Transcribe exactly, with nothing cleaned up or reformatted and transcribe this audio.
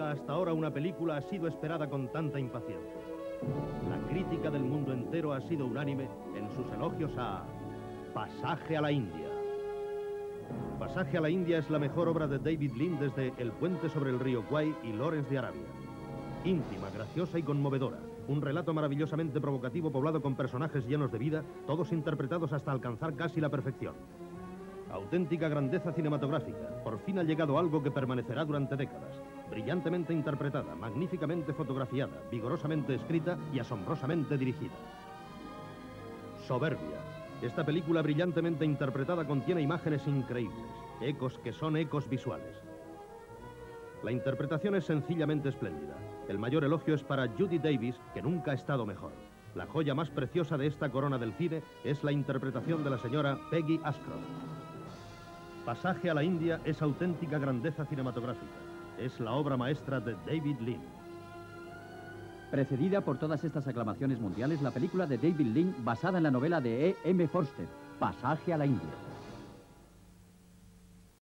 Nunca hasta ahora una película ha sido esperada con tanta impaciencia. La crítica del mundo entero ha sido unánime en sus elogios a Pasaje a la India. Pasaje a la India es la mejor obra de David Lean desde El puente sobre el río Kwai y Lawrence de Arabia. Íntima, graciosa y conmovedora. Un relato maravillosamente provocativo poblado con personajes llenos de vida, todos interpretados hasta alcanzar casi la perfección. Auténtica grandeza cinematográfica. Por fin ha llegado algo que permanecerá durante décadas. Brillantemente interpretada, magníficamente fotografiada, vigorosamente escrita y asombrosamente dirigida. Soberbia. Esta película brillantemente interpretada contiene imágenes increíbles, ecos que son ecos visuales. La interpretación es sencillamente espléndida. El mayor elogio es para Judy Davis, que nunca ha estado mejor. La joya más preciosa de esta corona del cine es la interpretación de la señora Peggy Ashcroft. Pasaje a la India es auténtica grandeza cinematográfica. Es la obra maestra de David Lean. Precedida por todas estas aclamaciones mundiales, la película de David Lean basada en la novela de E M Forster, Pasaje a la India.